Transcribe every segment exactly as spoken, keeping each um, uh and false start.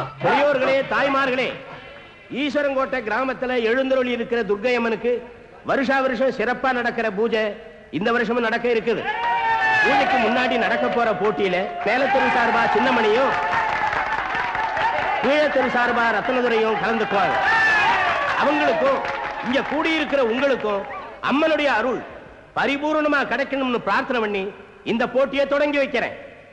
பெரியோர்களே, தாய்மார்களே, ஈஸ்வரங்கோட்டை கிராமத்துல எழுந்தருளி இருக்கிற துர்க்கையம்மனுக்கு வருஷா வருஷம் சிறப்பா நடக்கிற பூஜை இந்த வருஷமும் நடக்க இருக்குது. பூஜைக்கு முன்னாடி நடக்க போற போட்டியில மேலத்தெரு சார்பா சின்னமணியும் கீழத்தெரு சார்பா ரத்னதுரையும் கலந்துக்குவாங்க. அவங்களுக்கும் இங்க கூடியிருக்கிற உங்களுக்கும் அம்மனுடைய அருள் பரிபூர்ணமா கிடைக்கணும்னு பிரார்த்தனை பண்ணி இந்த போட்டியை தொடங்கி வைக்கிறேன்.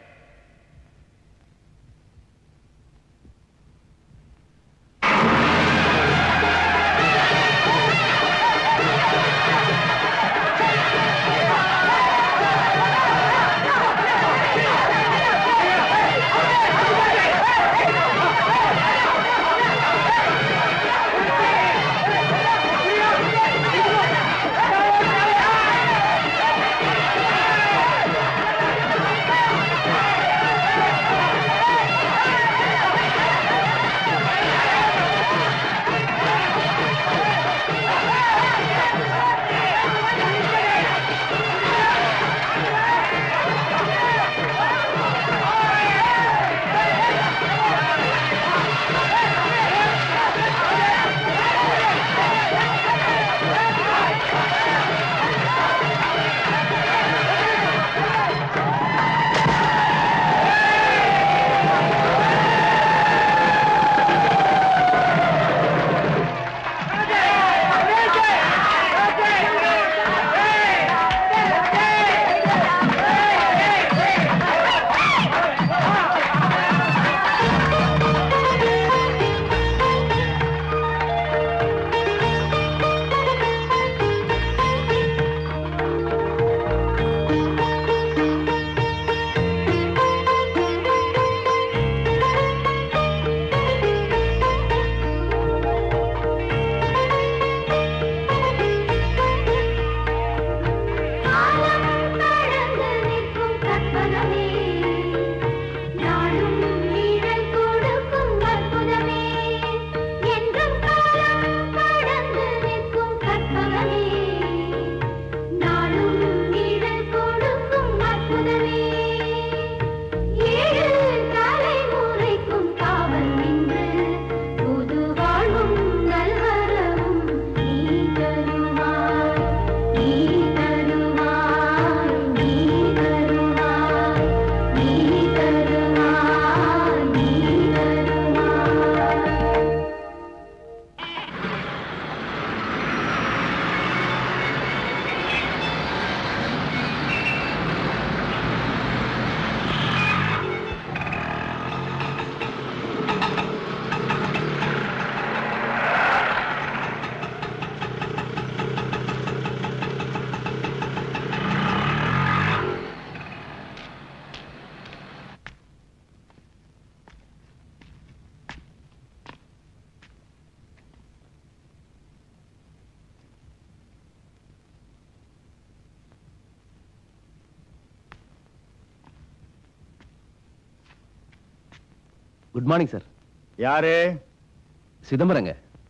Good morning sir. யாரு? சிதம்பரங்க.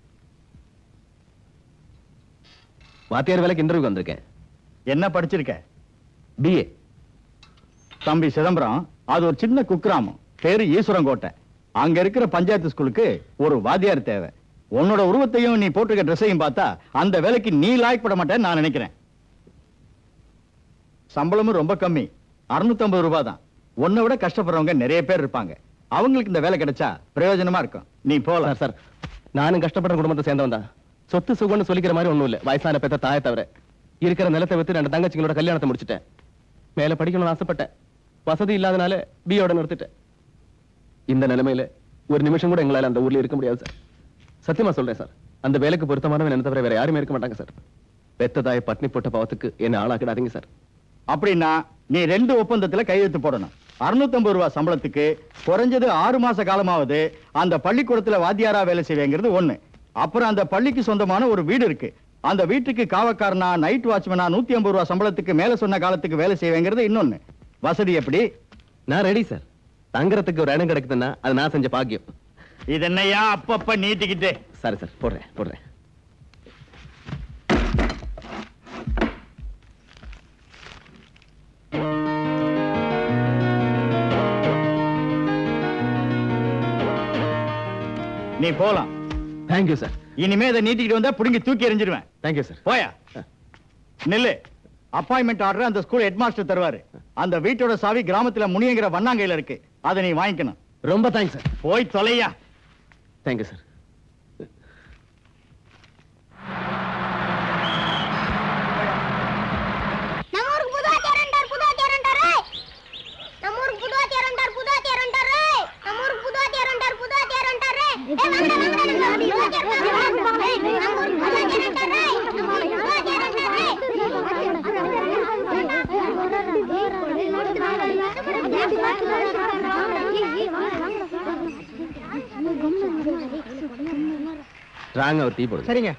வாத்தியார் வேலைக்கு இன்டர்வியூ வந்திருக்கேன். என்ன படிச்சிருக்க? பிஏ. தம்பி சிதம்பரம், அது ஒரு சின்ன குக்கிராமம், பேரு ஈஸ்வரங்கோட்டை. அங்க இருக்கிற பஞ்சாயத்து ஸ்கூலுக்கு ஒரு வாத்தியார் தேவை. உன்னோட உருவத்தையும் நீ போட்டிருக்க ட்ரெஸ்ஸையும் பார்த்தா அந்த வேலைக்கு நீ லாய்க்கப்பட மாட்டேன்னு நான் நினைக்கிறேன். சம்பளமும் ரொம்ப கம்மி, அறுநூத்தி ஐம்பது ரூபாய் தான். உன்னை விட கஷ்டப்படுறவங்க நிறைய பேர் இருப்பாங்க. அவங்களுக்கு இந்த வேலை கிடைச்சா பிரயோஜனமா இருக்கும். நீ போலாம். சார், நானும் கஷ்டப்படுற குடும்பத்தை சேர்ந்தவன் தான். சொத்து சுகம்னு சொல்லிக்கிற மாதிரி ஒண்ணும் இல்ல. வயசான பெத்த தாயை தவிர இருக்கிற நிலத்தை வித்து ரெண்டு தங்கச்சிங்களோட கல்யாணத்தை முடிச்சிட்டேன். மேல படிக்கணும்னு ஆசைப்பட்டேன். வசதி இல்லாதனால பியோட நிறுத்திட்டேன். இந்த நிலைமையில ஒரு நிமிஷம் கூட எங்களால அந்த ஊர்ல இருக்க முடியாது சார். சத்தியமா சொல்றேன் சார், அந்த வேலைக்கு பொருத்தமானவன் என்ன தவிர வேற யாருமே இருக்க மாட்டாங்க சார். பெத்த தாயை பட்னி போட்ட பாவத்துக்கு என்ன ஆளாக்கிடாதீங்க சார். அப்படின்னா நீ ரெண்டு ஒப்பந்தத்துல கையெழுத்து போடணும். அறுநூத்தி ஐம்பது ரூபாய் சம்பளத்துக்கு குறைஞ்சது ஆறு மாச காலமாவது அந்த பள்ளிக்கூடத்துல வாத்தியாரா வேலை செய்வேங்கிறது ஒண்ணு. அப்புறம் அந்த பள்ளிக்கு சொந்தமான ஒரு வீடு இருக்கு. அந்த வீட்டுக்கு காவக்காரனா நைட் வாட்ச்மேனா நூத்தி ஐம்பது ரூபாய் சம்பளத்துக்கு மேல சொன்ன காலத்துக்கு வேலை செய்வேங்கிறது இன்னொன்னு. வசதி எப்படி? நான் ரெடி சார். தங்கறதுக்கு ஒரு இடம் கிடைக்குதுன்னா அது நான் செஞ்ச பாக்கியம். இது என்னையா அப்பப்ப நீட்டிக்கிட்டு? சரி சார், போடுறேன் போடுறேன். நீ போலாம். Thank you sir. இனிமே இதை நீட்டிக்கிட்டு வந்தா புடுங்கி தூக்கி எறிஞ்சிருவேன். Thank you sir. போயா நில்லு. அப்பாயின்மெண்ட் ஆர்டர் அந்த ஸ்கூல் ஹெட் மாஸ்டர் தருவாரு. அந்த வீட்டோட சாவி கிராமத்துல முனியங்கிற வண்ணாங்கையில இருக்கு. அதை நீ வாங்கிக்கணும். ரொம்ப தேங்க்ஸ் சார். போய் தொலையா. Thank you sir. ராங்க ஒரு டீ போடுங்க. சரிங்க.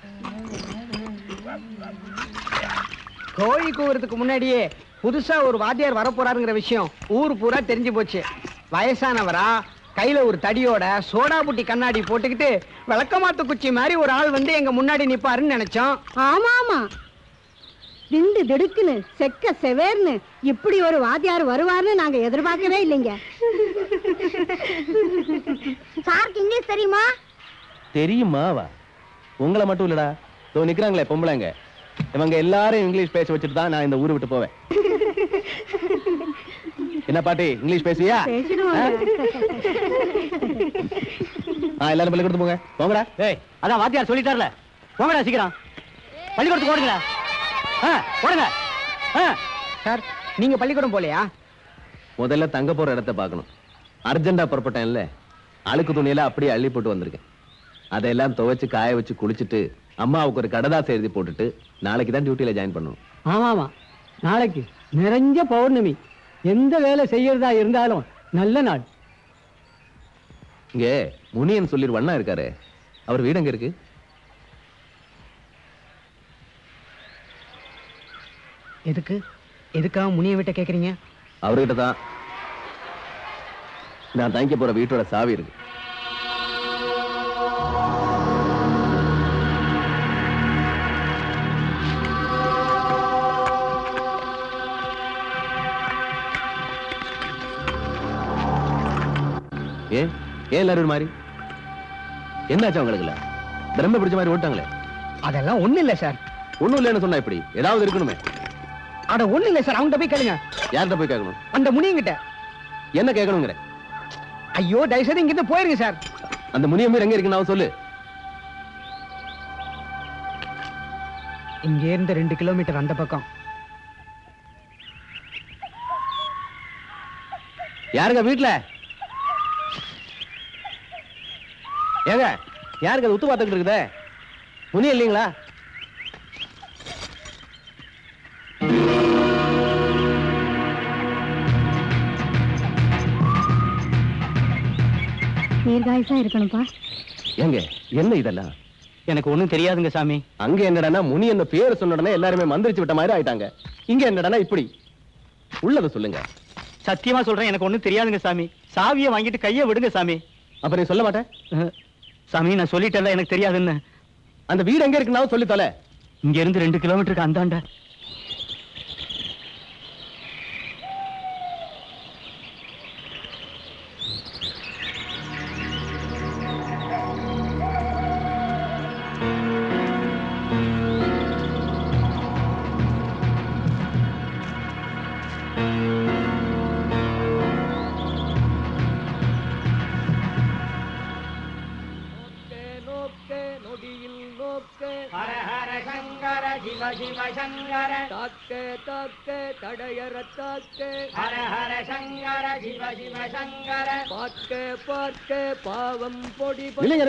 கோழி கூவுறதுக்கு முன்னாடியே புதுசா ஒரு வாத்தியார் வரப்போறாருங்கிற விஷயம் ஊர் பூரா தெரிஞ்சு போச்சு. வயசானவரா கையில ஒரு தடியோட சோடா புட்டி கண்ணாடி போட்டுக்கிட்டு விளக்கமாத்து குச்சி மாதிரி ஒரு ஆள் வந்து எங்க முன்னாடி நிப்பாருன்னு நினைச்சோம். ஆமா ஆமா, திண்டு திடுக்குன்னு செக்க செவேர்னு இப்படி ஒரு வாத்தியார் வருவார்னு நாங்க எதிர்பார்க்கவே இல்லைங்க. சாருக்கு இங்கிலீஷ் தெரியுமா? தெரியுமாவா? உங்களை மட்டும் இல்லடா, தோ நிக்கிறாங்களே பொம்பளைங்க, இவங்க எல்லாரும் இங்கிலீஷ் பேச வச்சுட்டு தான் நான் இந்த ஊரை விட்டு போவேன். என்ன பாட்டி, இங்கிலீஷ் பேசுவியா? எல்லாரும் பள்ளிக்கூடத்து போங்க. போங்கடா. ஏய், அதான் வாத்தியார் சொல்லிட்டார்ல, போங்கடா சீக்கிரம். பள்ளிக்கூடத்துக்கு ஓடுங்களா. ஓடுங்க. சார் நீங்க பள்ளிக்கூடம் போலையா? முதல்ல தங்க போற இடத்தை பார்க்கணும். அர்ஜென்டா புறப்பட்டேன் இல்ல, அழுக்கு துணியெல்லாம் அப்படியே அள்ளி போட்டு வந்திருக்கேன். அதையெல்லாம் துவைச்சு காய வச்சு குளிச்சுட்டு அம்மாவுக்கு ஒரு கடதாசை எழுதி போட்டுட்டு நாளைக்கு தான் டியூட்டியில ஜாயின் பண்ணணும். ஆமா ஆமா, நாளைக்கு நிறைஞ்ச பௌர்ணமி. எந்த வேலை செய்யறதா இருந்தாலும் நல்ல நாள். இங்க முனியன் சொல்லிரு வண்ணா இருக்காரு, அவர் வீடு எங்க இருக்கு? எதுக்கு எதுக்காக முனிய விட்ட கேக்குறீங்க? அவர்கிட்ட தான் நான் தங்கிக்க போற வீட்டோட சாவி இருக்கு. ஏன் ஏன் எல்லாரும் ஒரு மாதிரி? என்னாச்சு அவங்களுக்கு? பிரம்ம பிடிச்ச மாதிரி ஓட்டாங்களே. அதெல்லாம் ஒண்ணு இல்ல சார். ஒண்ணும் இல்லைன்னு சொன்னா இப்படி ஏதாவது இருக்கணுமே. அட ஒண்ணு இல்ல சார், அவங்க போய் கேளுங்க. யார்கிட்ட போய் கேட்கணும்? அந்த முனியங்கிட்ட. என்ன கேட்கணுங்கிற? ஐயோ தயவுசெய்து இங்கிட்ட போயிருங்க சார். அந்த முனியம்மீர் எங்க இருக்குன்னு சொல்லு. இங்க இருந்து ரெண்டு கிலோமீட்டர் அந்த பக்கம். யாருங்க வீட்டுல? ஏங்க யாருக்கு அது உத்து பார்த்துக்கிட்டு இருக்குதே? முனியம் இல்லைங்களா? நீர்காயசா இருக்கணும்பா. எங்க என்ன இதெல்லாம்? எனக்கு ஒண்ணும் தெரியாதுங்க சாமி. அங்க என்னடா முனி என்ன பேர் சொன்னடனே எல்லாருமே மந்திரிச்சு விட்ட மாதிரி ஆயிட்டாங்க. இங்க என்னடா இப்படி? உள்ளத சொல்லுங்க. சத்தியமா சொல்றேன், எனக்கு ஒண்ணும் தெரியாதுங்க சாமி. சாவியை வாங்கிட்டு கையை விடுங்க சாமி. அப்ப நீ சொல்ல மாட்டேன்? சாமி நான் சொல்லிட்டேன்ல எனக்கு தெரியாதுன்னு. அந்த வீடு எங்க இருக்குன்னு சொல்லி தொலை. இங்க இருந்து ரெண்டு கிலோமீட்டருக்கு அந்தாண்ட. பாவம் பொடி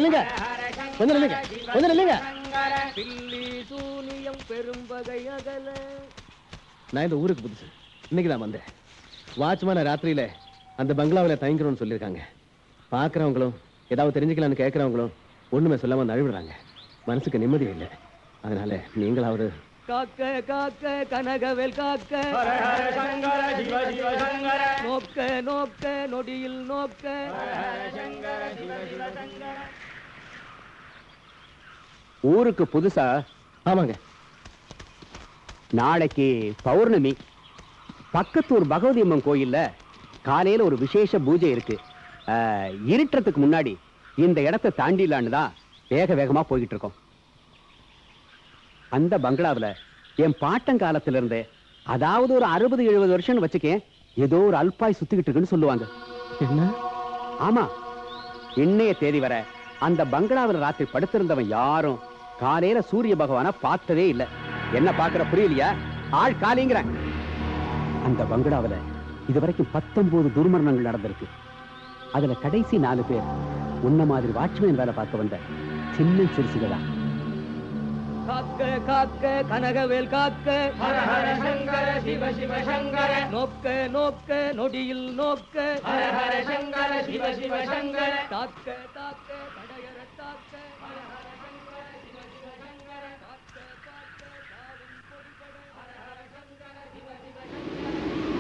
பெரும்பகை அகல. நான் இந்த ஊருக்கு புதுசு, இன்னைக்கு தான் வந்தேன். வாட்ச்மேன ராத்திரியில அந்த பங்களாவில தங்கிக்கிறோம்னு சொல்லியிருக்காங்க. பாக்குறவங்களும் ஏதாவது தெரிஞ்சுக்கலாம்னு கேட்கறவங்களும் ஒண்ணுமே சொல்லாம நழுவிடுறாங்க. மனசுக்கு நிம்மதி இல்லை. அதனால நீங்களாவது காக்க காக்க கனகவேல் காக்க, நோக்க நோக்க நொடியில் நோக்க. ஊருக்கு புதுசா? ஆமாங்க. நாளைக்கு பௌர்ணமி. பக்கத்தூர் பகவதி அம்மன் கோயில்ல காலையில ஒரு விசேஷ பூஜை இருக்கு. இருட்டுறதுக்கு முன்னாடி இந்த இடத்தை தாண்டிடலான்னு தான் வேக வேகமா போய்கிட்டு இருக்கோம். அந்த பங்களாவுல என் பாட்டங்காலத்துல இருந்தே, அதாவது ஒரு அறுபது எழுபது வருஷம்னு வச்சுக்கேன், ஏதோ ஒரு அல்பாய் சுத்திக்கிட்டு இருக்குன்னு சொல்லுவாங்க. என்ன? ஆமா, இன்னைய தேதி வர அந்த பங்களாவில் ராத்திரி படுத்திருந்தவன் யாரும் காலையில சூரிய பகவான பார்த்ததே இல்ல. என்ன பாக்குற புரியலையா? ஆள் காலிங்கிற. அந்த பங்களாவில் இதுவரைக்கும் பத்தொன்பது துர்மரணங்கள் நடந்திருக்கு. அதுல கடைசி நாலு பேர் உன்ன மாதிரி வாட்ச்மேன் வேலை பார்க்க வந்த சின்ன சிறுசுகளா. காக்க காக்க கனகவேல் காக்க, ஹர ஹர சங்கர சிவ சிவ சங்கர, நோக்க நோக்க நொடியில் நோக்க, ஹர ஹர சங்கர சிவ சிவ சங்கர, தாக்க தாக்க தடையற தாக்க, ஹர ஹர சங்கர சிவ சிவ சங்கர, தாக்க தாக்க தாவும் பொடிபட, ஹர ஹர சங்கர சிவ சிவ சங்கர.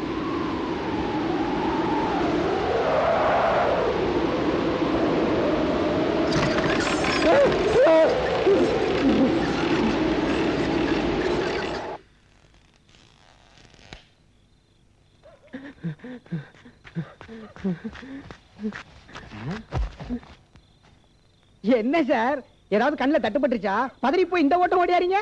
என்ன சார், ஏதாவது கண்ணில் தட்டுப்பட்டுருச்சா? பதறி போய் இந்த ஓட்டம் ஓடியாரீங்க.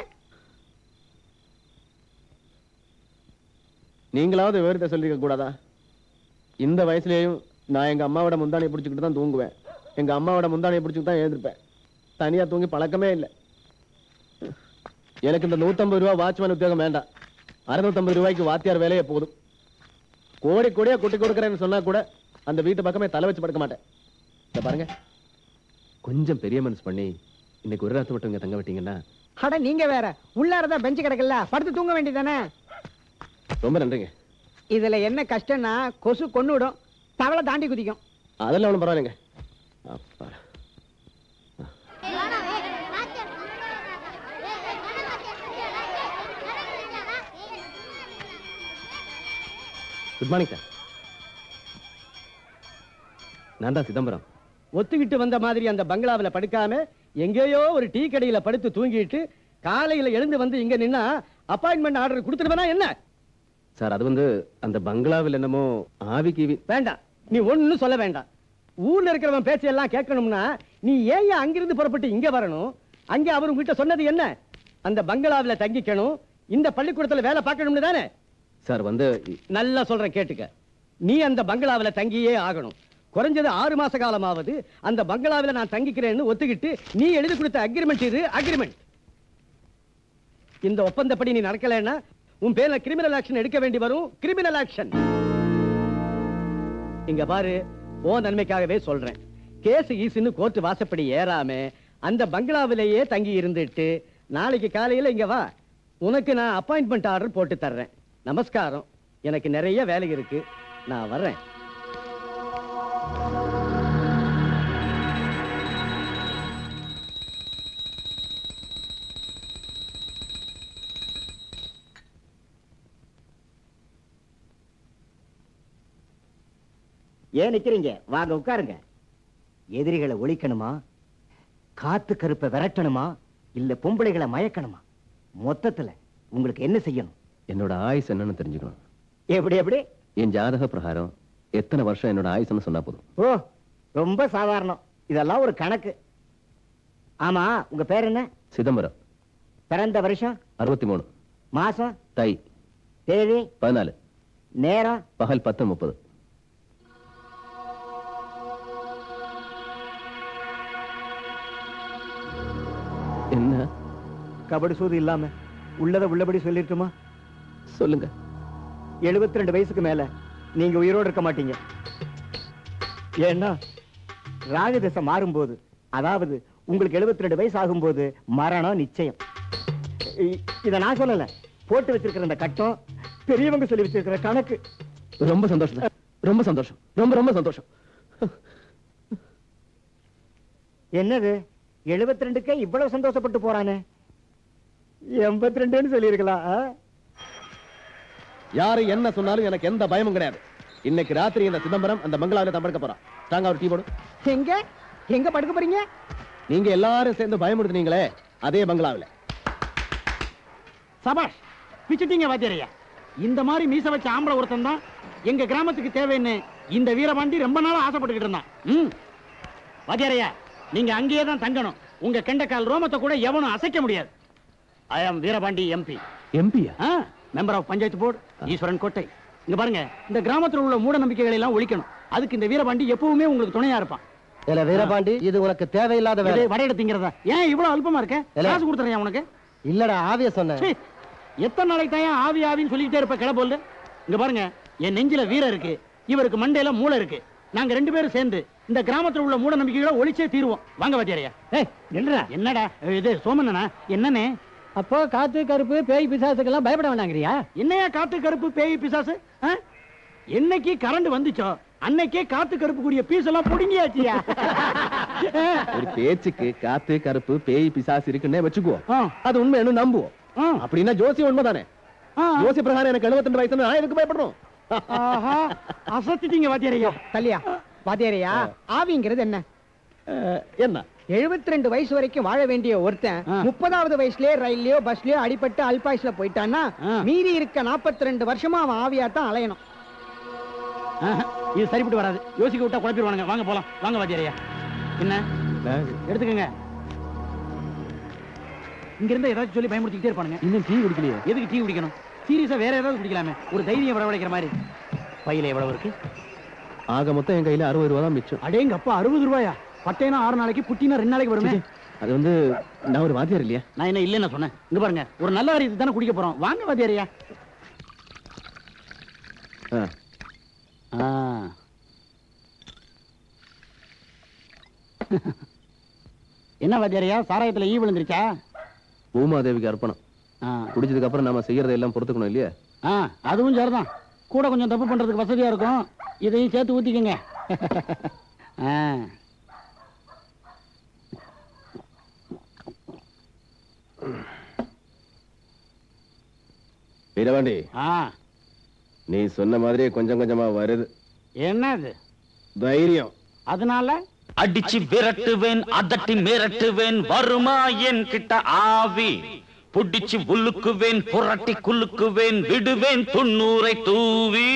நீங்களாவது விவரத்தை சொல்லிக்க கூடாதா? இந்த வயசுலயும் நான் எங்க அம்மாவோட முந்தானையை பிடிச்சிக்கிட்டு தான் தூங்குவேன். எங்க அம்மாவோட முந்தானையை பிடிச்சிக்கிட்டு தான் எழுந்திருப்பேன். தனியா தூங்கி பழக்கமே இல்லை. எனக்கு இந்த நூத்தம்பது ரூபாய் வாட்ச்மேன் உத்தியோகம் வேண்டாம். அறுநூத்தம்பது ரூபாய்க்கு வாத்தியார் வேலையே போதும். கோடி கோடியா கொட்டி கொடுக்குறேன்னு சொன்னா கூட அந்த வீட்டு பக்கமே தலை வச்சு படுக்க மாட்டேன். இத பாருங்க, கொஞ்சம் பெரிய மனசு பண்ணி இன்னைக்கு ஒரு ராத்து மட்டும் இங்க தங்க விட்டீங்கன்னா. அட நீங்க வேற, உள்ளாரதான் பெஞ்சு கிடக்கல, படுத்து தூங்க வேண்டியதானே. ரொம்ப நன்றிங்க. இதுல என்ன கஷ்டம்னா, கொசு கொன்னு விடும், தவளை தாண்டி குதிக்கும். அதெல்லாம் ஒண்ணும் பரவாயில்லைங்க. அப்பா, குட் மார்னிங் சார். நான் தான் சிதம்பரம். ஒத்துக்கிட்டு வந்த மாதிரி அந்த பங்களாவில் படுக்காம எங்கேயோ ஒரு டீ கடையில படுத்து தூங்கிட்டு காலையில எழுந்து வந்து இங்க நின்னா அப்பாயின்மெண்ட் ஆர்டர் கொடுத்துருவேனா என்ன? சார், அது வந்து அந்த பங்களாவில் என்னமோ ஆவி கீவி. வேண்டாம், நீ ஒன்னும் சொல்ல வேண்டாம். ஊர்ல இருக்கிறவன் பேச்செல்லாம் கேட்கணும்னா நீ ஏன் அங்கிருந்து புறப்பட்டு இங்க வரணும்? அங்க அவர் உங்ககிட்ட சொன்னது என்ன? அந்த பங்களாவில் தங்கிக்கணும், இந்த பள்ளிக்கூடத்துல வேலை பார்க்கணும்னு தானே? சார் வந்து நல்லா சொல்றேன் கேட்டுக்க. நீ அந்த பங்களாவில் தங்கியே ஆகணும். குறைஞ்சது ஆறு மாச காலமாவது அந்த பங்களாவில் நான் தங்கிக்கிறேன்னு ஒத்துக்கிட்டு நீ எழுதி கொடுத்த அக்ரிமெண்ட் இது அக்ரிமெண்ட். இந்த ஒப்பந்தப்படி நீ நடக்கலைன்னா உன் பேர்ல கிரிமினல் ஆக்ஷன் எடுக்க வேண்டி வரும். Criminal action. இங்க பாரு, ஓ நன்மைக்காகவே சொல்றேன். கேஸ் ஈசுன்னு கோர்ட்டு வாசப்படி ஏறாம அந்த பங்களாவிலேயே தங்கி இருந்துட்டு நாளைக்கு காலையில இங்க வா. உனக்கு நான் அப்பாயின்மெண்ட் ஆர்டர் போட்டு தர்றேன். நமஸ்காரம். எனக்கு நிறைய வேலை இருக்கு, நான் வர்றேன். ஏன் நிக்கிறீங்க? வாங்க உட்காருங்க. எதிரிகளை ஒழிக்கணுமா, காத்து கருப்பை விரட்டணுமா, இல்ல பொம்பளைகளை மயக்கணுமா? மொத்தத்துல உங்களுக்கு என்ன செய்யணும்? என்னோட ஆயுஸ் என்னன்னு தெரிஞ்சுக்கணும். எப்படி எப்படி? என் ஜாதக பிரகாரம் எத்தனை வருஷம் என்னோட ஆயுஸ்ன்னு சொன்னா போதும். ஓ, ரொம்ப சாதாரணம். இதெல்லாம் ஒரு கணக்கு. ஆமா, உங்க பேர் என்ன? சிதம்பரம். பிறந்த வருஷம்? அறுபத்தி மூணு. மாசம்? தை. தேதி? பதினாலு. நேரம்? பகல் பத்து முப்பது. என்ன கபடி சூது இல்லாம உள்ளத உள்ளபடி சொல்லிருக்குமா? சொல்லுங்க. எழுபத்தி ரெண்டு வயசுக்கு மேல நீங்க உயிரோடு இருக்க மாட்டீங்க. ஏன்னா ராஜதசை மாறும்போது, அதாவது உங்களுக்கு எழுபத்தி ரெண்டு வயசு ஆகும்போது மரணம் நிச்சயம். இத நான் சொல்லல, போட்டு வச்சிருக்கிற இந்த கட்டம் பெரியவங்க சொல்லி வச்சிருக்கிற கணக்கு. ரொம்ப சந்தோஷம், ரொம்ப சந்தோஷம், ரொம்ப ரொம்ப சந்தோஷம். என்னது எழுபத்தி ரெண்டுக்கே இவ்வளவு சந்தோஷப்பட்டு போறானே? எண்பத்தி ரெண்டுன்னு சொல்லிருக்கலாம். யாரு என்ன சொன்னாலும் எனக்கு எந்த பயமும் கிடையாது. இன்னைக்கு ராத்திரி இந்த சிதம்பரம் அந்த பங்களாவில தான் படுக்க போறான். ஸ்ட்ராங்கா ஒரு டீ போடு. எங்க எங்க படுக்க போறீங்க? நீங்க எல்லாரும் சேர்ந்து பயமுறுத்துனீங்களே, அதே பங்களாவில. சபாஷ், பிச்சுட்டீங்க வாத்தியாரையா. இந்த மாதிரி மீச வச்ச ஆம்பளை ஒருத்தன் தான் எங்க கிராமத்துக்கு தேவைன்னு இந்த வீரபாண்டி ரொம்ப நாளா ஆசைப்பட்டுக்கிட்டு இருந்தான். ம் வாத்தியாரையா, நீங்க அங்கேயே தான் தங்கணும். உங்க கெண்டக்கால் ரோமத்தை கூட எவனும் அசைக்க முடியாது. I am Veerapandi MP. எம்பியா? Member of panchayat board, Eswaran Kottai. இங்க பாருங்க, இந்த கிராமத்தில் உள்ள மூட நம்பிக்கைகளை எல்லாம் ஒழிக்கணும். அதுக்கு இந்த வீரபாண்டி எப்பவுமே உங்களுக்கு துணையா இருப்பான். இல்ல வீரபாண்டி, இது உனக்கு தேவையில்லாத வேலை. வடையிட திங்கிறதா? ஏன் இவ்வளவு அல்பமா இருக்க? காசு கொடுத்துறேன் உனக்கு. இல்லடா, ஆவிய சொன்னேன். எத்தனை நாளைக்கு தான் ஆவி ஆவின்னு சொல்லிக்கிட்டே இருப்ப கிளப்போல்ல? இங்க பாருங்க, என் நெஞ்சில வீரம் இருக்கு, இவருக்கு மண்டையில மூளை இருக்கு. நாங்க ரெண்டு பேரும் சேர்ந்து இந்த கிராமத்தில் உள்ள மூட நம்பிக்கைகளை ஒழிச்சே தீருவோம். வாங்க வாத்தியாரையா. ஏய் என்னடா என்னடா இது சோமண்ணா? என்னன்னு? அப்போ காத்து கருப்பு பேய் பிசாசுக்கெல்லாம் பயப்பட வேண்டாங்கிறியா? என்னையா காத்து கருப்பு பேய் பிசாசு? என்னைக்கு கரண்ட் வந்துச்சோ அன்னைக்கே காத்து கருப்பு கூடிய பீஸ் எல்லாம் புடுங்கியாச்சியா. ஒரு பேச்சுக்கு காத்து கருப்பு பேய் பிசாசு இருக்குன்னே வச்சுக்குவோம். அது உண்மை என்ன நம்புவோம். அப்படின்னா ஜோசியம் உண்மைதானே? ஜோசிய பிரகாரம் எனக்கு எழுபத்தி ரெண்டு வயசு, நான் எதுக்கு பயப்படுறோம்? அசத்திட்டீங்க வாத்தியாரையா. தலியா வாத்தியாரையா, ஆவிங்கிறது என்ன? என்ன? எழுபத்தி ரெண்டு வயசு வரைக்கும் வாழ வேண்டிய ஒருத்தன் முப்பதாவது வயசுலயே ரயில்லயோ பஸ்லயோ அடிபட்டு அல்பாயுஸ்ல போயிட்டான்னா மீறி இருக்க நாற்பத்தி ரெண்டு வருஷமா அவன் ஆவியாத்தான் அலையணும். இது சரிப்பட்டு வராது. யோசிக்க விட்டா குழப்பிடுவானுங்க. வாங்க போலாம். வாங்க வாத்தியாரையா. என்ன எடுத்துக்கங்க. இங்க இருந்தா ஏதாச்சும் சொல்லி பயமுறுத்திக்கிட்டே இருப்பானுங்க. இன்னும் டீ குடிக்கலையே. எதுக்கு டீ குடிக்கணும்? சீரியஸா வேற ஏதாவது குடிக்கலாமே. ஒரு தைரியம் வரவழைக்கிற மாதிரி. பையில எவ்வளவு இருக்கு? ஆக மொத்தம் என் கையில அறுபது ரூபா தான் மிச்சம். அடேங்க அப்பா, அறுபது ரூபாயா? பட்டைனா ஆறு நாளைக்கு, புட்டினா ரெண்டு நாளைக்கு வருமே. அது வந்து நான் ஒரு வாத்தியார் இல்லையா? நான் என்ன இல்லைன்னு சொன்னேன்? இங்க பாருங்க, ஒரு நல்ல காரியத்துக்கு தானே குடிக்க போறோம். வாங்க வாத்தியாரையா. என்ன வாத்தியாரையா, சாராயத்துல ஈ விழுந்துருச்சா? பூமாதேவிக்கு அர்ப்பணம். குடிச்சதுக்கு அப்புறம் நாம செய்யறதை எல்லாம் பொறுத்துக்கணும் இல்லையா? அதுவும் சரிதான். கூட கொஞ்சம் தப்பு பண்றதுக்கு வசதியா இருக்கும். இதையும் சேர்த்து ஊத்திக்கங்க. வீரபாண்டி, நீ சொன்ன மாதிரியே கொஞ்சம் கொஞ்சமா வருது. என்னது தைரியம்? அதனால அடிச்சு விரட்டுவேன், அதட்டி மிரட்டுவேன், வருமா என் கிட்ட ஆவி. புடிச்சு உலுக்குவேன், புரட்டி குலுக்குவேன், விடுவேன் தொண்ணூரை தூவி.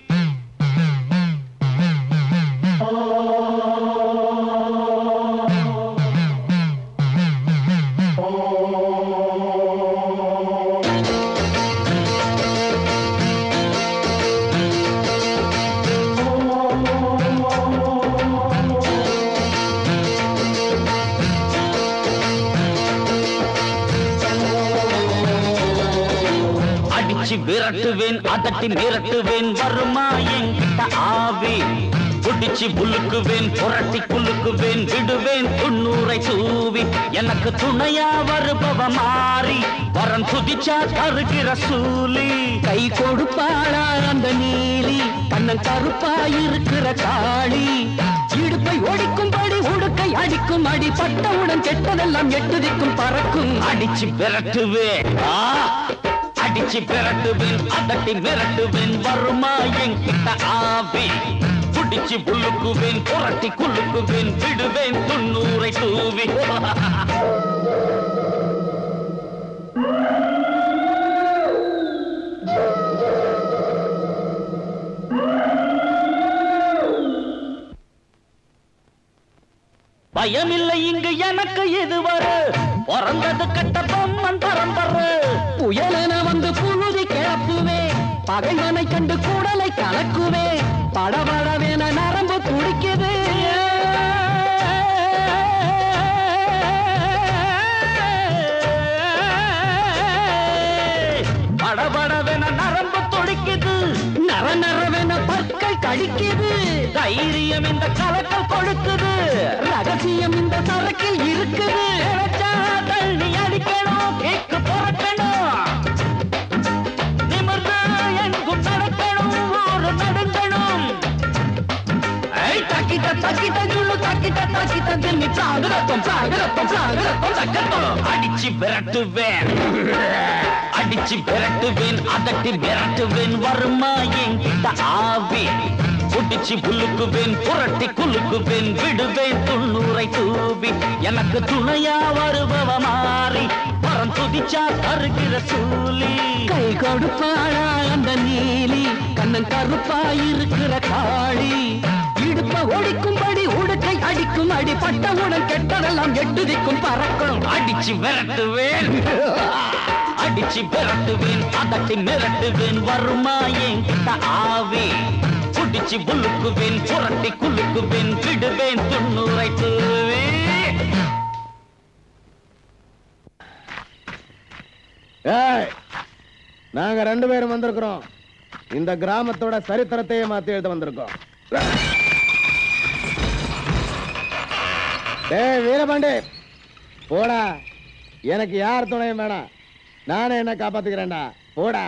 விரட்டுவேன், அதட்டி மிரட்டுவேன், வருமா என்கிட்ட ஆவி. புடிச்சு புலுக்குவேன், புரட்டி குலுக்குவேன், விடுவேன் தொண்ணூரை தூவி. எனக்கு துணையா வருபவ மாறி, வரம் துதிச்சா தருகிற சூலி. கை கொடுப்பாளா அந்த நீலி, கண்ணன் கருப்பாயிருக்கிற காளி. இடுப்பை ஒடிக்கும்படி உடுக்கை அடிக்கும், அடி பட்டவுடன் கெட்டதெல்லாம் எட்டுதிக்கும் பறக்கும். அடிச்சு விரட்டுவேன், அடிச்சு விரட்டுவேன், அதட்டி மிரட்டுவேன், வருமா என்கிட்ட ஆவி. புடிச்சு புல்லுக்குவேன், புரட்டி குலுக்குவேன், விடுவேன் தொண்ணூரை தூவி. பயமில்லை இங்கு எனக்கு இதுவரை, பிறந்தது கட்ட பொம்மன் பரம்பரை. புயலென வந்து புழுதி கிளப்புவே, பகைவனை கண்டு கூடலை கலக்குவே. படபடவென நரம்பு துடிக்குது, படபடவென நரம்பு துடிக்குது, நர நரவென பற்கள் கடிக்குது. தைரியம் இந்த கலக்கல் கொடுக்குது, ரகசியம் இந்த சரக்கில் இருக்குது. தள்ளி அடிக்கணும், கேக்கு பொறக்கணும், நிமிர்ந்து எங்கும் நடக்கணும், ஒரு நடுங்கணும். தக்கிட்ட தக்கிட்ட ஜுள்ளு தக்கிட்ட தக்கிட்ட தின்னி சாகுரத்தம் சாகுரத்தம் சாகுரத்தம் சக்கரத்தம். அடிச்சு விரட்டுவேன், அடிச்சு விரட்டுவேன், அதட்டி மிரட்டுவேன், வருமா என்கிட்ட ஆவி. புடிச்சு புல்லுக்குவேன், புரட்டி குலுக்குவேன், விடுவேன் தொண்ணூரை தூவி. எனக்கு துணையா வருபவ மாறி, வரம் துதிச்சா தருகிற சூலி. கை கொடுப்பாளா அந்த நீலி, கண்ணன் கருப்பாயிருக்கிற காளி. இடுப்ப ஒடிக்கும்படி உடுக்கை பட்டையும் கடிக்கும் அடி பட்டவுடன் கெட்டதெல்லாம் எட்டுதிக்கும் பறக்கும் அடிச்சு விரட்டுவேன் அடிச்சு விரட்டுவேன் அதட்டி மிரட்டுவேன் வருமா என்கிட்ட ஆவே புடிச்சு புல்லுக்குவேன் புரட்டி குலுக்குவேன் விடுவேன் துண்ணுரைத்துவேன். நாங்க ரெண்டு பேரும் வந்திருக்கிறோம். இந்த கிராமத்தோட சரித்திரத்தையே மாத்தி எழுத வந்திருக்கோம். டேய் வீரபாண்டி போடா, எனக்கு யார் துணையும் வேணாம், நானே என்ன காப்பாத்துக்கிறேன்டா, போடா.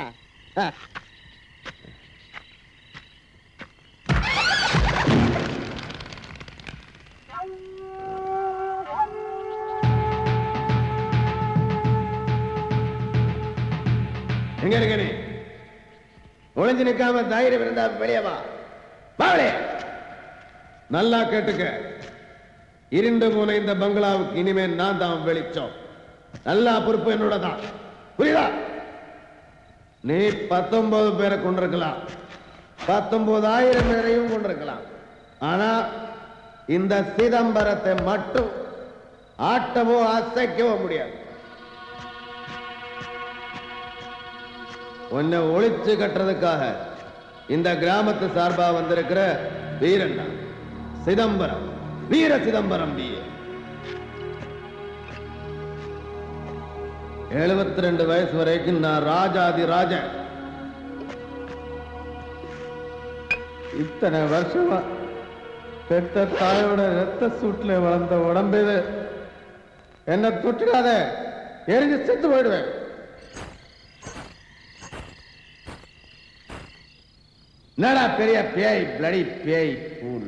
எங்க இருக்க நீ? ஒளிஞ்சு நிக்காம தைரியம் இருந்தா வெளியே வா. பாவலே நல்லா கேட்டுக்க, இருண்டு போன இந்த பங்களாவுக்கு இனிமே நான் தான் வெளிச்சம். நல்லா பொறுப்பு என்னோட தான், புரியுதா? நீ பத்தொன்பது பேரை கொண்டிருக்கலாம், பத்தொன்பதாயிரம் பேரையும் கொண்டிருக்கலாம். ஆனா இந்த சிதம்பரத்தை மட்டும் ஆட்டவோ அசைக்கவோ முடியாது. உன்னை ஒளிச்சு கட்டுறதுக்காக இந்த கிராமத்து சார்பா வந்திருக்கிற வீரன் சிதம்பரம், வீர சிதம்பரம். எழுபத்தி ரெண்டு வயசு வரைக்கும் நான் ராஜாதி ராஜன். இத்தனை வருஷமா பெத்த தாயோட ரத்த சூட்ல வளர்ந்த உடம்பு என்ன தொட்டுடாத, எரிஞ்சு செத்து போயிடுவேன். என்னடா பெரிய பேய், பிளடி பேய் பூல்.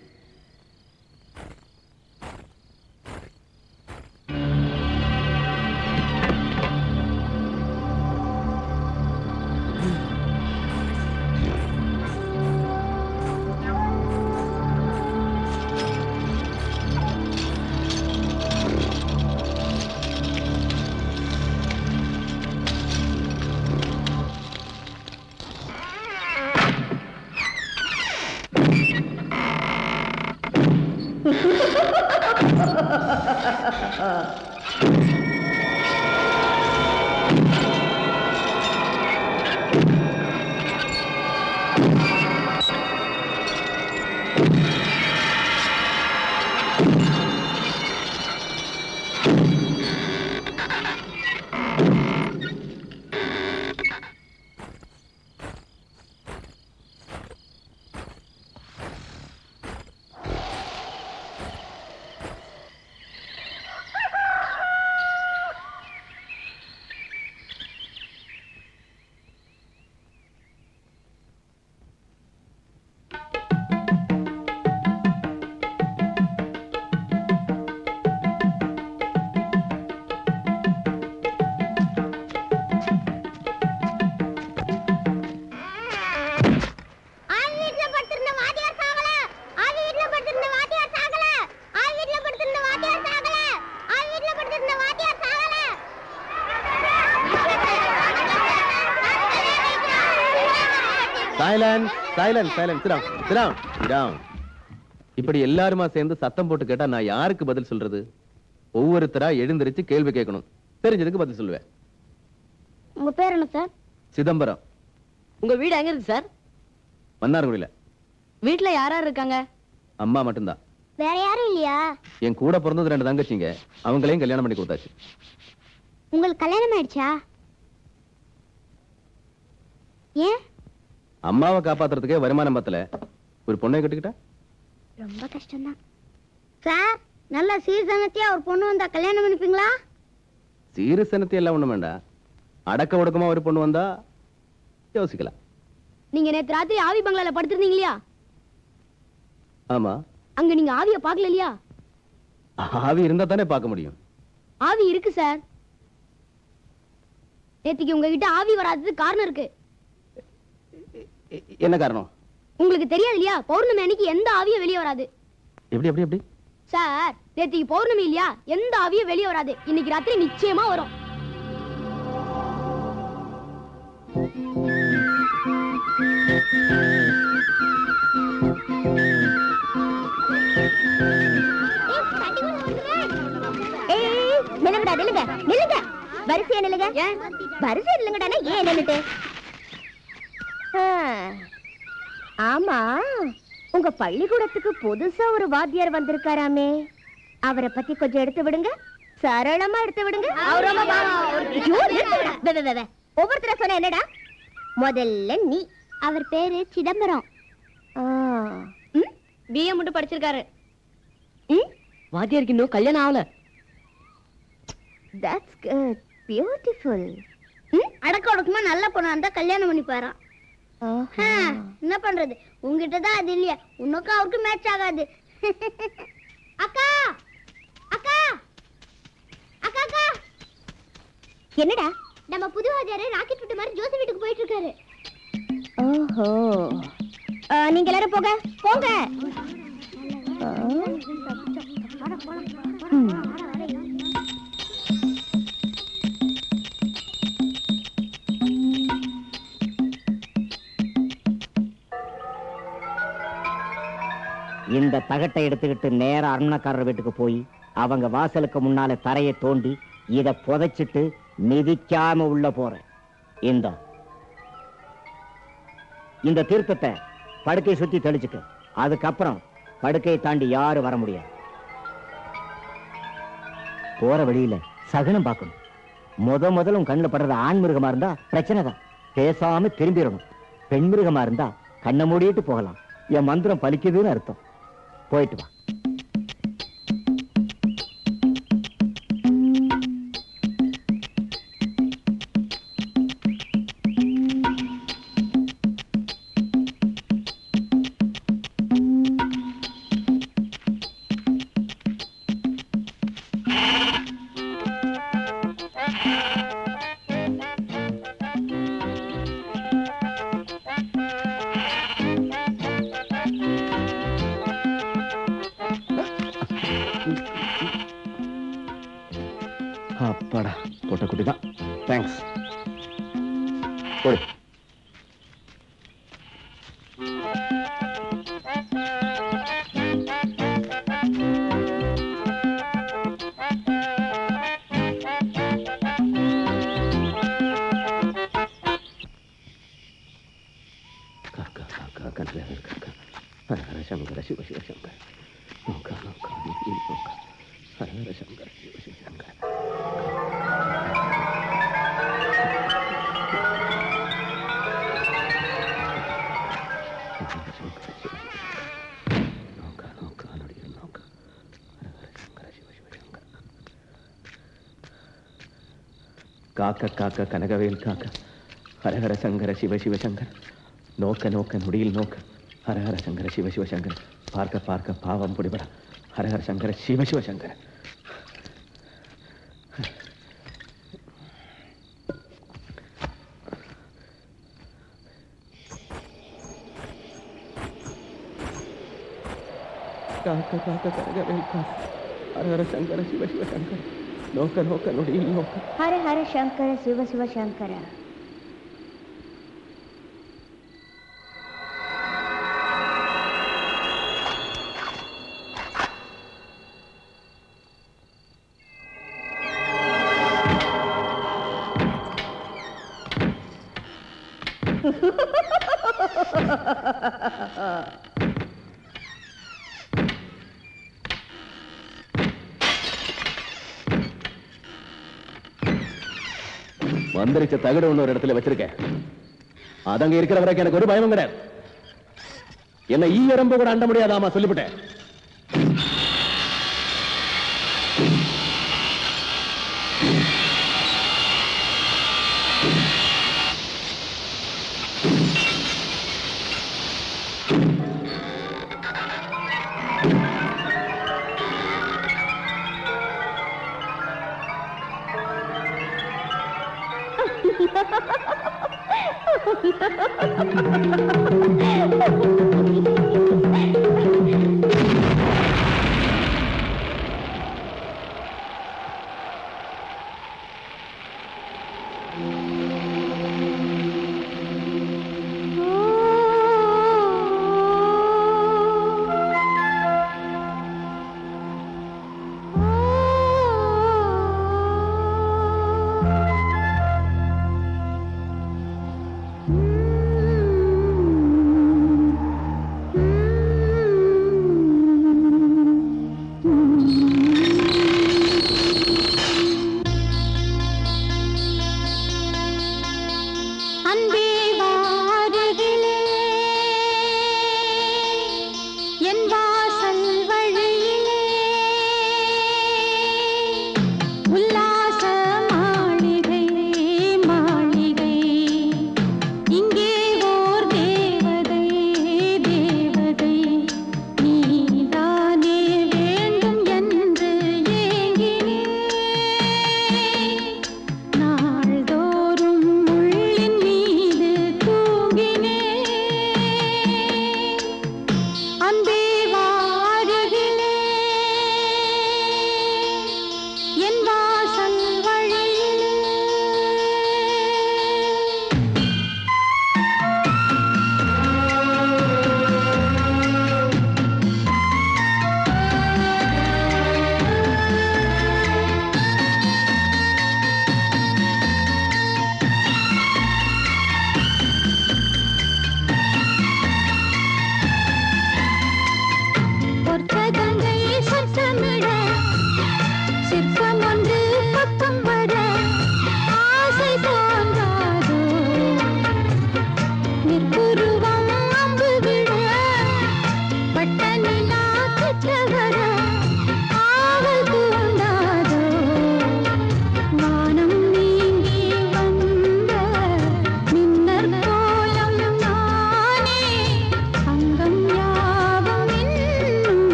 சைலன்ஸ் சைலன்ஸ் சைலன்ஸ் சிராம் சிராம் சிராம். இப்படி எல்லாருமா சேர்ந்து சத்தம் போட்டு கேட்டா நான் யாருக்கு பதில் சொல்றது? ஒவ்வொருத்தரா எழுந்திருச்சு கேள்வி கேட்கணும், தெரிஞ்சதுக்கு பதில் சொல்லுவேன். உங்க பேர் என்ன சார்? சிதம்பரம். உங்க வீடு எங்க இருக்கு சார்? மன்னார்குடியில. வீட்டுல யார் யார் இருக்காங்க? அம்மா மட்டும்தான். வேற யாரும் இல்லையா? என் கூட பிறந்தது ரெண்டு தங்கச்சிங்க, அவங்களையும் கல்யாணம் பண்ணி கொடுத்தாச்சு. உங்களுக்கு கல்யாணம் ஆயிடுச்சா? ஏன்? அம்மாவை காப்பாத்துறதுக்கே வருமானம் பத்தல, ஒரு பொண்ணை கட்டிக்கிட்டா ரொம்ப கஷ்டம்தான் சார். நல்ல சீர்சனத்தியா ஒரு பொண்ணு வந்தா கல்யாணம் பண்ணிப்பீங்களா? சீர்சனத்தி எல்லாம் ஒண்ணும் வேண்டாம், அடக்க ஒடுக்கமா ஒரு பொண்ணு வந்தா யோசிக்கலாம். நீங்க நேத்து ராத்திரி ஆவி பங்களால படுத்திருந்தீங்க இல்லையா? ஆமா. அங்க நீங்க ஆவிய பாக்கல இல்லையா? ஆவி இருந்தா தானே பார்க்க முடியும். ஆவி இருக்கு சார். நேத்திக்கு உங்ககிட்ட ஆவி வராததுக்கு காரணம் இருக்கு. என்ன காரணம்? உங்களுக்கு தெரியாது இல்லையா? பௌர்ணமி அன்னைக்கு எந்த ஆவியும் வெளியே வராது. எப்படி எப்படி எப்படி சார், நேத்திக்கு பௌர்ணமி இல்லையா? எந்த ஆவியும் வெளியே வராது. இன்னைக்கு ராத்திரி நிச்சயமா வரும். ஏய் நில்லுங்கடா நில்லுங்க நில்லுங்க வரிசையா நில்லுங்க வரிசையா நில்லுங்கடா ஏன் நின்னுட்டு ஆமா உங்க பள்ளிக்கூடத்துக்கு புதுசா ஒரு வாத்தியார் வந்திருக்காராமே அவரை பத்தி கொஞ்சம் எடுத்து விடுங்க சரளமா எடுத்து விடுங்க ஒவ்வொருத்தர சொன்ன என்னடா முதல்ல நீ அவர் பேரு சிதம்பரம் பிஏ மட்டும் படிச்சிருக்காரு வாத்தியாருக்கு இன்னும் கல்யாணம் ஆகல That's good. Beautiful. அடக்க ஒடுக்கமா நல்ல பொண்ணா இருந்தா கல்யாணம் பண்ணி பாறான் என்ன பண்றது உங்ககிட்ட தான் அது இல்லையா உனக்கு அவருக்கு மேட்ச் ஆகாது அக்கா அக்கா அக்கா அக்கா என்னடா நம்ம புது வாத்தியாரே ராக்கெட் விட்டு மாதிரி ஜோசி வீட்டுக்கு போயிட்டு இருக்காரு ஓஹோ நீங்க எல்லாரும் போங்க போங்க இந்த தகட்டை எடுத்துக்கிட்டு நேரா அரண்மனைக்காரர் வீட்டுக்கு போய் அவங்க வாசலுக்கு முன்னால தரையை தோண்டி இத புதைச்சிட்டு மிதிக்காம உள்ள போறேன். இந்த இந்த தீர்த்தத்தை படுக்கையை சுத்தி தெளிச்சுக்க. அதுக்கப்புறம் படுக்கையை தாண்டி யாரும் வர முடியாது. போற வழியில சகுனம் பார்க்கணும். முத முதல்ல உன் கண்ணுல படுறது ஆண் மிருகமா இருந்தா பிரச்சனை தான். பேசாம திரும்பிடணும். பெண் மிருகமா இருந்தா கண்ணை மூடிட்டு போகலாம். என் மந்திரம் பலிக்குதுன்னு அர்த்தம். போயிட்டு வா. அப்பாடா போட்ட குட்டி தான். தேங்க்ஸ். போடு. சங்கர சிவ சிவ சங்கர நோக்கா நோக்கா நோக்கா ஹர சங்கர சிவ சிவ சங்கர காக்க காக்க கனகவேல் காக்க ஹரஹர சங்கர சிவ சிவ சங்கர நோக்க நோக்க நொடியில் நோக்க ஹரஹர சங்கர சிவ சிவ சங்கர பார்க்க பார்க்க பாவம் பிடிபட ஹரஹர சங்கர சிவ சிவ சங்கர. காக்க காக்க கனகவேல் காக்க ஹரஹர சங்கர சிவ சிவ சங்கர நோக்க நோக்க நொடியில் நோக்க ஹர ஹர சங்கர சிவ சிவ சங்கர. வந்திருச்ச தகடு ஒண்ணு ஒரு இடத்துல வச்சிருக்கேன். அதங்க இருக்கிற வரைக்கும் எனக்கு ஒரு பயமும் கிடையாது. என்ன ஈ எறும்பு கூட அண்ட முடியாதாமா சொல்லிவிட்டேன்.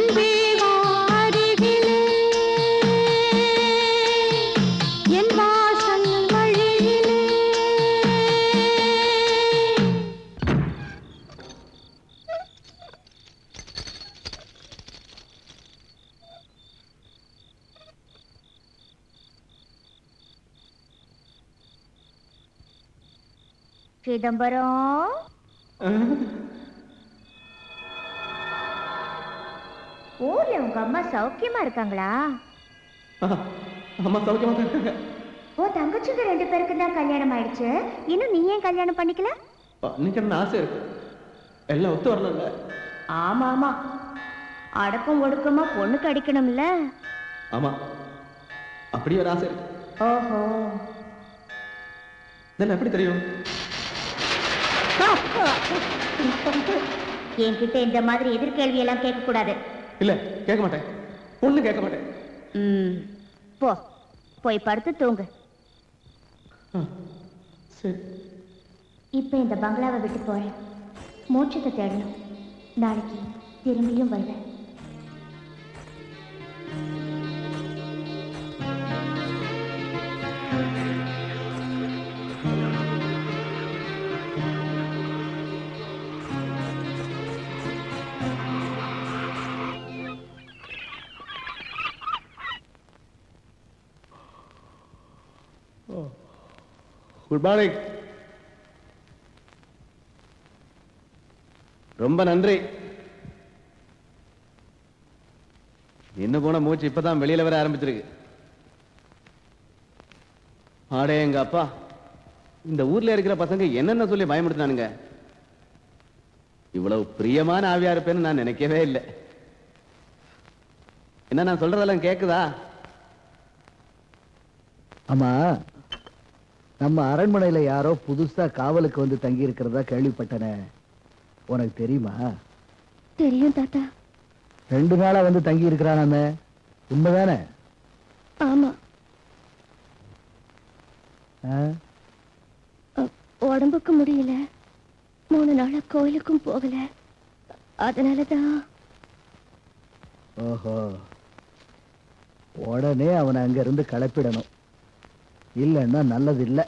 அன்பே வா அருகிலே என் வாசல் வழியிலே சிதம்பரம் ஊர்ல உங்க அம்மா சௌக்கியமா இருக்காங்களா? அம்மா சௌக்கியமா தான் இருக்காங்க. ஓ தங்கச்சிங்க ரெண்டு பேருக்கு தான் கல்யாணம் ஆயிடுச்சு, இன்னும் நீ ஏன் கல்யாணம் பண்ணிக்கல? இன்னைக்கு என்ன ஆசை இருக்கு, எல்லாம் ஒத்து வரல. ஆமா ஆமா, அடக்கம் ஒடுக்கமா பொண்ணுக்கு அடிக்கணும்ல. ஆமா, அப்படி ஒரு ஆசை இருக்கு. ஓஹோ, இதெல்லாம் எப்படி தெரியும்? என்கிட்ட இந்த மாதிரி எதிர்கேள்வி எல்லாம் கேட்க கூடாது. இல்ல, கேட்க மாட்டேன், ஒண்ணு கேட்க மாட்டேன். ம், போ போய் படுத்து தூங்கு. சரி. இப்ப இந்த பங்களாவை விட்டு போறேன், மோட்சத்தை தேடணும். நாளைக்கு திரும்பியும் வருவேன். Good morning. ரொம்ப நன்றி. என்ன போன மூச்சு இப்பதான் வெளியில வர ஆரம்பிச்சிருக்கு. ஆடே எங்க அப்பா, இந்த ஊர்ல இருக்கிற பசங்க என்னென்ன சொல்லி பயமுடுத்தினானுங்க. இவ்வளவு பிரியமான ஆவியா இருப்பேன்னு நான் நினைக்கவே இல்லை. என்ன நான் சொல்றதெல்லாம் கேக்குதா? ஆமா, நம்ம அரண்மனையில யாரோ புதுசா காவலுக்கு வந்து தங்கி இருக்கிறதா கேள்விப்பட்டனே, உனக்கு தெரியுமா? தெரியும் தாத்தா. ரெண்டு நாளா வந்து தங்கி இருக்கிறானாமே, உண்மைதானே? ஆமா. உடம்புக்கு முடியல, மூணு நாளா கோயிலுக்கும் போகல, அதனாலதான். ஓஹோ, உடனே அவனை அங்க இருந்து கிளப்பிடணும், இல்லன்னா நல்லது இல்ல.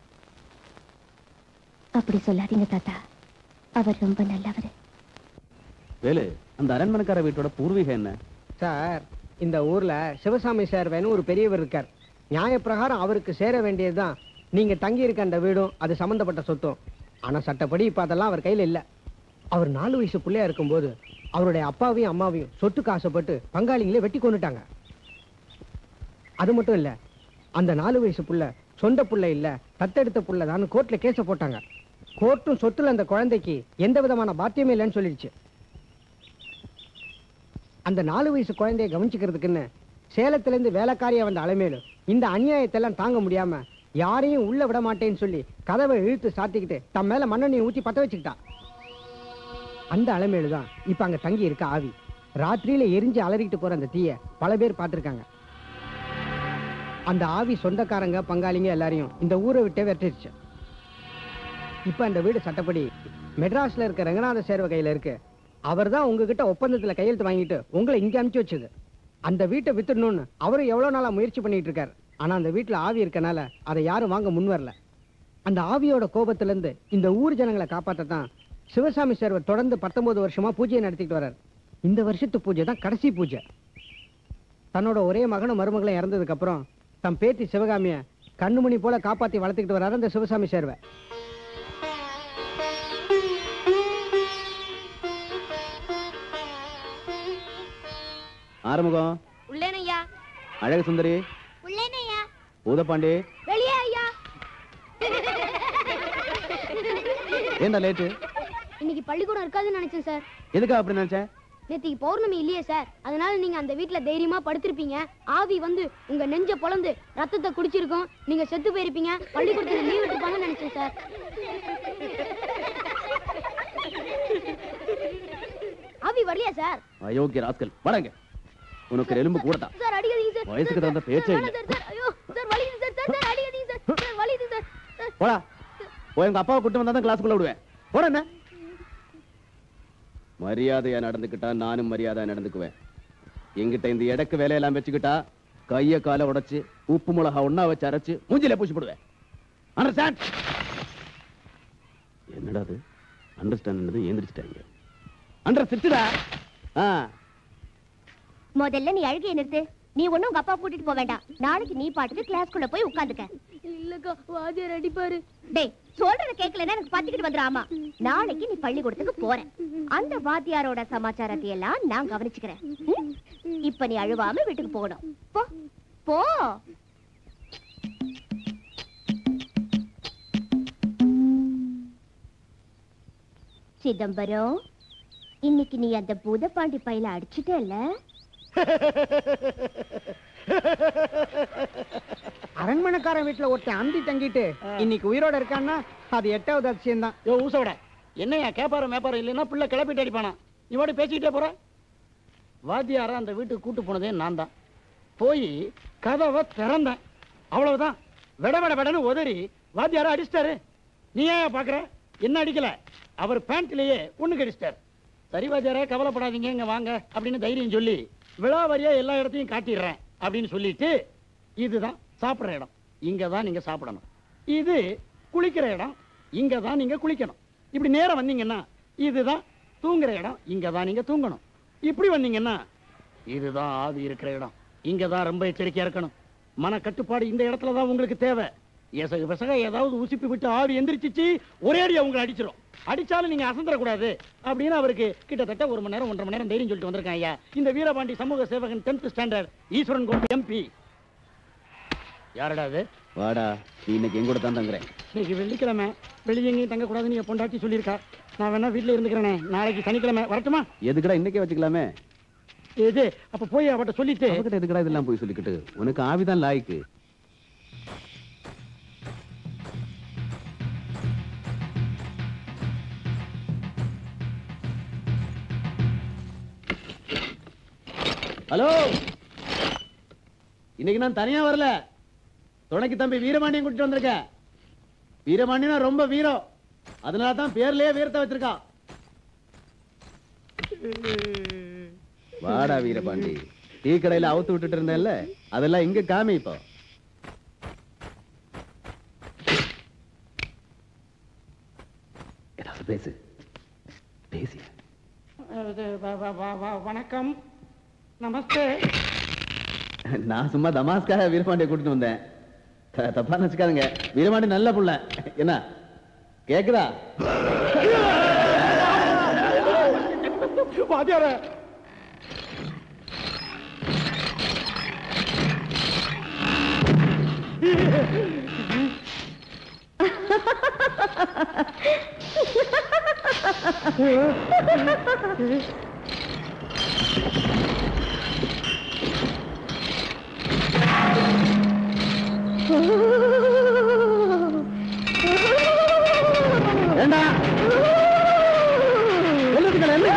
அப்படி சொல்லாதீங்க தாத்தா, அவர் ரொம்ப நல்லவர். வேலு, அந்த அரண்மனைக்கார வீட்டோட பூர்வீகம் என்ன? சார், இந்த ஊர்ல சிவசாமி சேர்வேன்னு ஒரு பெரியவர் இருக்கார். நியாய பிரகாரம் அவருக்கு சேர வேண்டியதுதான் நீங்க தங்கி இருக்க அந்த வீடும் அது சம்பந்தப்பட்ட சொத்தும். ஆனா சட்டப்படி இப்ப அதெல்லாம் அவர் கையில இல்ல. அவர் நாலு வயசு பிள்ளையா இருக்கும்போது அவருடைய அப்பாவையும் அம்மாவையும் சொத்துக்கு ஆசைப்பட்டு பங்காளிங்களே வெட்டி கொண்டுட்டாங்க. அது மட்டும் இல்ல, அந்த நாலு வயசு புள்ள சொந்த புள்ள இல்ல, தத்தெடுத்த புள்ள தான் கோர்ட்ல கேஸ போட்டாங்க. கோர்ட்டும் சொத்துல அந்த குழந்தைக்கு எந்த விதமான பாத்தியமே இல்லைன்னு சொல்லிடுச்சு. அந்த நாலு வயசு குழந்தைய கவனிச்சுக்கிறதுக்குன்னு சேலத்துல இருந்து வேலைக்காரியா வந்த அலைமேலு இந்த அநியாயத்தை எல்லாம் தாங்க முடியாம யாரையும் உள்ள விட மாட்டேன்னு சொல்லி கதவை இழுத்து சாத்திக்கிட்டு தம் மேல மண்ணெண்ணெயை ஊத்தி பத்த வச்சுக்கிட்டா. அந்த அலைமேலுதான் இப்ப அங்க தங்கி இருக்க ஆவி. ராத்திரியில எரிஞ்சு அலறிக்கிட்டு போற அந்த தீய பல பேர் பார்த்திருக்காங்க. அந்த ஆவி சொந்தக்காரங்க பங்காளிங்க எல்லாரையும் இந்த ஊரை விட்டே வெட்டிருச்சு. இப்ப அந்த வீடு சட்டப்படி மெட்ராஸ்ல இருக்க ரங்கநாத சேர்வ கையில இருக்கு. அவர் தான் உங்ககிட்ட ஒப்பந்தத்துல கையெழுத்து வாங்கிட்டு உங்களை இங்க அனுப்பிச்சு வச்சது. அந்த வீட்டை வித்துடணும்னு அவரும் எவ்வளவு நாளா முயற்சி பண்ணிட்டு இருக்காரு. ஆனா அந்த வீட்டுல ஆவி இருக்கனால அதை யாரும் வாங்க முன் வரல. அந்த ஆவியோட கோபத்துல இருந்து இந்த ஊர் ஜனங்களை காப்பாற்றத்தான் சிவசாமி சேர்வர் தொடர்ந்து பத்தொன்பது வருஷமா பூஜையை நடத்திட்டு வர்றாரு. இந்த வருஷத்து பூஜை தான் கடைசி பூஜை. தன்னோட ஒரே மகனும் மருமகளும் இறந்ததுக்கு அப்புறம் தம் பேத்தி சிவகாமிய கண்ணுமணி போல காப்பாத்தி வளர்த்துக்கிட்டு வர்றாரு அந்த சிவசாமி சேர்வை. ஆறுமுகம் உள்ளேனையா. அழகு சுந்தரி உள்ளேனையா. பூதப்பாண்டி வெளியே ஐயா. ஏண்டா லேட்டு? இன்னைக்கு பள்ளிக்கூடம் இருக்காதுன்னு நினைச்சேன் சார். எதுக்கா அப்படி நினைச்சேன்? நேத்திக்கு பௌர்ணமி இல்லையே சார், அதனால நீங்க அந்த வீட்டுல தைரியமா படுத்திருப்பீங்க. ஆவி வந்து உங்க நெஞ்ச பொளந்து ரத்தத்தை குடிச்சிருக்கோம், நீங்க செத்து போயிருப்பீங்க, பள்ளிக்கூடத்துக்கு லீவ் விட்டுருப்பாங்கன்னு நினைச்சேன் சார். ஆவி வரலையா சார்? அயோக்கிய ராஸ்கல், வடங்க. உனக்கு எலும்பு கூடதா சார்? அடிக்காதீங்க சார். வயசுக்கு தகுந்த பேச்சே இல்ல. ஐயோ சார், வலிக்குது சார். சார் சார் அடிக்காதீங்க சார். சார் வலிக்குது சார். போடா, போய் உங்க அப்பாவை கூட்டி வந்தா தான் கிளாஸ்க்குள்ள விடுவேன். போட. என்ன மரியாதையா நடந்துக்கிட்டா நானும் மரியாதையா நடந்துக்குவேன். எங்கிட்ட இந்த இடக்கு வேலையெல்லாம் வச்சுக்கிட்டா கைய காலை உடைச்சு உப்பு மிளகா ஒண்ணா வச்சு அரைச்சு மூஞ்சில பூசி போடுவேன். அண்டர்ஸ்டாண்ட்? என்னடா அது அண்டர்ஸ்டாண்ட் ஏந்திரிச்சிட்டாங்க. அண்டர் சிட்டுடா. முதல்ல நீ அழுகைய நிறுத்து. நீ ஒண்ணும் உங்க அப்பா கூட்டிட்டு போக வேண்டாம். நாளைக்கு நீ பாட்டுக்கு கிளாஸ்க்குள்ள போய் உட்கார்ந்துக்க. இல்லக்கா வாத்தியார் அடிப்பாரு. டேய் சொல்றத கேட்கலன்னா எனக்கு பத்திக்கிட்டு வந்துராமா. நாளைக்கு நீ பள்ளிக்கூடத்துக்கு போற. அந்த வாத்தியாரோட சமாச்சாரத்தை எல்லாம் நான் கவனிச்சுக்கிறேன். இப்ப நீ அழுவாம வீட்டுக்கு போகணும். போ போ. சிதம்பரம், இன்னைக்கு நீ அந்த பூதப்பாண்டி பையில அடிச்சுட்டல. அரண்மனைக்காரன் வீட்டுல ஒருத்தன் அந்தி தங்கிட்டு இன்னைக்கு உயிரோட இருக்கான்னா அது எட்டாவது அதிசயம் தான். யோ ஊசவிட என்னையா கேப்பாரு மேப்பாரு இல்லைன்னா பிள்ளை கிளப்பிட்டு அடிப்பானா? இவோட பேசிக்கிட்டே போற. வாத்தியாரா அந்த வீட்டுக்கு கூட்டு போனதே நான் தான். போய் கதவை திறந்தேன், அவ்வளவுதான். விட விட விடன்னு உதறி வாத்தியாரா அடிச்சிட்டாரு. நீ ஏன் பாக்குற? என்ன அடிக்கல, அவர் பேண்ட்லயே ஒண்ணு கடிச்சிட்டார். சரி வாத்தியாரா கவலைப்படாதீங்க, இங்க வாங்க அப்படின்னு தைரியம் சொல்லி விழாவரியா எல்லா இடத்தையும் காட்டிடுறேன் அப்படின்னு சொல்லிட்டு, இதுதான் சாப்பிடுற இடம், இங்க தான் நீங்க சாப்பிடணும். இது குளிக்கிற இடம், இங்க தான் நீங்க குளிக்கணும். இப்படி நேரம் வந்தீங்கன்னா இதுதான் தூங்குற இடம், இங்க தான் நீங்க தூங்கணும். இப்படி வந்தீங்கன்னா இதுதான் ஆவி இருக்கிற இடம், இங்க தான் ரொம்ப எச்சரிக்கையா இருக்கணும். மன கட்டுப்பாடு இந்த இடத்துல தான் உங்களுக்கு தேவை. எசகு பெசக ஏதாவது உசிப்பி விட்டு ஆவி எந்திரிச்சிச்சு ஒரே அடியா உங்களை அடிச்சிடும். அடிச்சாலும் நீங்க அசந்தரக்கூடாது அப்படின்னு அவருக்கு கிட்டத்தட்ட ஒரு மணி நேரம் ஒன்றரை மணி நேரம் தைரியம் சொல்லிட்டு வந்திருக்கேன். ஐயா இந்த வீரபாண்டி சமூக சேவகன் டென்த் ஸ்டாண்டர்ட் ஈஸ்வரன் கோட்டை எம்பி. யாரடா அது? வாடா, நீ இன்னைக்கு எங்கூட தான் தங்குறேன். இன்னைக்கு வெள்ளிக்கிழமை, வெளியே எங்கேயும் தங்கக்கூடாதுன்னு என் பொண்டாட்டி சொல்லியிருக்கா. நான் வேணா வீட்டுல இருந்துக்கிறேனே, நாளைக்கு சனிக்கிழமை வரட்டுமா? எதுக்கடா இன்னைக்கே வச்சுக்கலாமே. இது அப்ப போய் அவட்ட சொல்லிட்டு அவகிட்ட எதுக்கடா இதெல்லாம் போய் சொல்லிக்கிட்டு? உனக்கு ஆவிதான் லாய்க்கு. ஹலோ, இன்னைக்கு நான் தனியா வரல, துணைக்கு தம்பி வீரபாண்டியன் கூட்டிட்டு வந்திருக்கேன். வீரபாண்டியனா ரொம்ப வீரம், அதனால தான் பேர்லயே வீரத்தை வச்சிருக்கான். வாடா வீரபாண்டி, டீ கடையில அவுத்து விட்டுட்டு இருந்தேன்ல, அதெல்லாம் இங்க காமி. இப்போ ஏதாவது பேசு பேசி. வணக்கம், நமஸ்தே. நான் சும்மா தமாஸ்காக வீரபாண்டிய கூட்டிட்டு வந்தேன், தப்பா நினைச்சுக்காதுங்க. வீரபாண்டி நல்ல புள்ள. என்ன கேக்குதா? வாத்தியார ஏண்டா எல்லாத்துக்கும் என்ன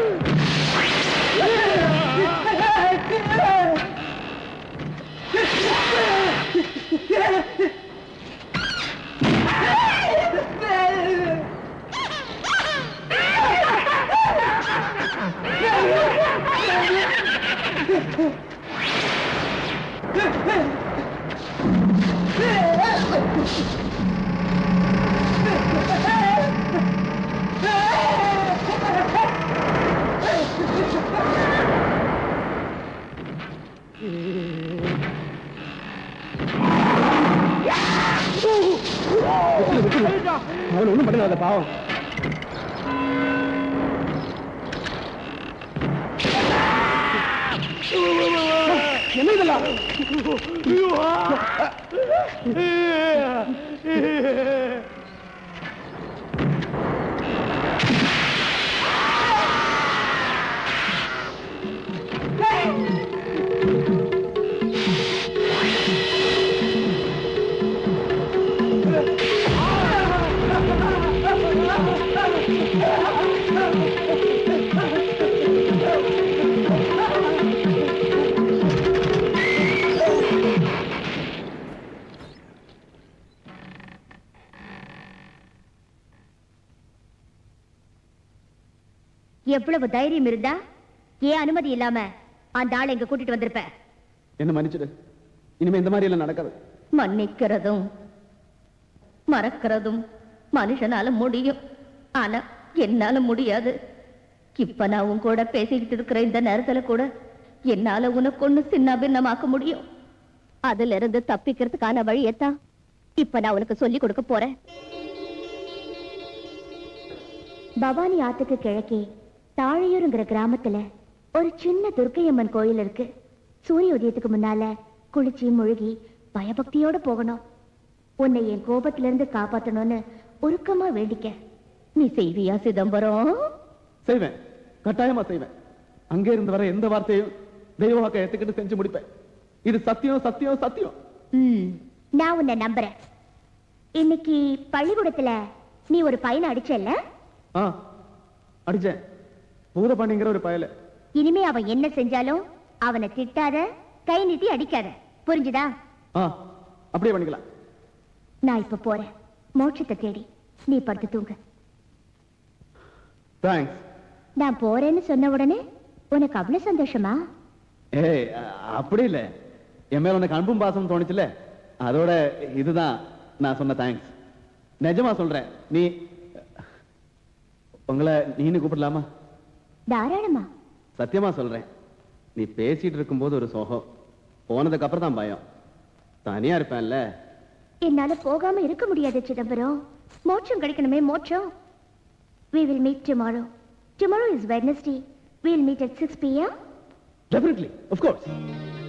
அவன் ஒண்ணும் பண்ணாத பாவம். என்ன இதெல்லாம்? எவ்வளவு தைரியம் இருந்தா ஏன் அனுமதி இல்லாம அந்த ஆளை எங்க கூட்டிட்டு வந்திருப்ப. என்ன மன்னிச்சிடு, இனிமே இந்த மாதிரி எல்லாம் நடக்காது. மன்னிக்கிறதும் மறக்கிறதும் மனுஷனால முடியும், ஆனா என்னால முடியாது. இப்ப நான் உன் கூட பேசிக்கிட்டு இருக்கிற இந்த நேரத்துல கூட என்னால உனக்கு ஒண்ணு சின்ன பின்னமாக்க முடியும். அதுல இருந்து தப்பிக்கிறதுக்கான வழியத்தான் இப்ப நான் உனக்கு சொல்லி கொடுக்க போறேன். பவானி ஆத்துக்கு கிழக்கே தாழையூருங்கிற கிராமத்துல ஒரு சின்ன துர்க்கையம்மன் கோயில் இருக்கு. சூரிய உதயத்துக்கு முன்னால குளிச்சு முழுகி பயபக்தியோட போகணும். உன்னை என் கோபத்துல இருந்து காப்பாத்தணும்னு உருக்கமா வேண்டிக்க. நீ செய்வியா சிதம்பரம்? செய்வேன், கட்டாயமா செய்வேன். அங்கே இருந்து வர எந்த வார்த்தையும் தெய்வவாக்க எடுத்துக்கிட்டு செஞ்சு முடிப்பேன். இது சத்தியம் சத்தியம் சத்தியம். ம், நான் உன்னை நம்புறேன். இன்னைக்கு பள்ளிக்கூடத்துல நீ ஒரு பையனை அடிச்சல்ல? ஆ, அடிச்சேன். பூதபாண்டிங்கிற ஒரு பயல. இனிமே அவன் என்ன செஞ்சாலும் அவனை திட்டாத, கை நீட்டி அடிக்காத, புரிஞ்சுதா? ஆ, அப்படியே பண்ணிக்கலாம். நான் இப்ப போறேன் மோட்சத்தை தேடி. நீ படுத்து தூங்கு. தேங்க்ஸ். நான் போறேன்னு சொன்ன உடனே உனக்கு அவ்வளவு சந்தோஷமா? ஏய், அப்படி இல்ல, என் மேல உனக்கு அன்பும் பாசம் தோணுச்சுல, அதோட இதுதான் நான் சொன்ன தேங்க்ஸ். நிஜமா சொல்றேன். நீ உங்களை நீனு கூப்பிடலாமா? தாராளமா. சத்தியமா சொல்றேன். நீ பேசிட்டு இருக்கும்போது ஒரு சோகம், போனதுக்கு அப்புறம் தான் பயம். தனியா இருப்பேன்ல. என்னால போகாம இருக்க முடியாது சிதம்பரம். மோட்சம் கிடைக்கணுமே, மோட்சம். We will meet tomorrow. Tomorrow is Wednesday. We'll meet at six p m Definitely, of course.